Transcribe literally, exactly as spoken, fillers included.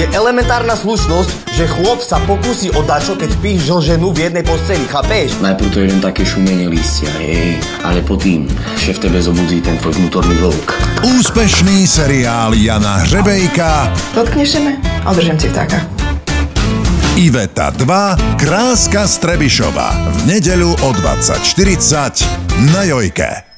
je elementárna slušnosť, že chlop sa pokusí o dačo, keď spíš ženu v jednej posteli, chápeš? Najprv to je len také šumenie lístia, hej, ale potom šéf tebe zobudí ten tvoj vnútorný vlk. Úspešný seriál Jana Hřebejka. Dotkneš me a udržím ti vtáka. Iveta dva, Kráska Strebišova. V nedeľu o dvadsať štyridsať na Jojke.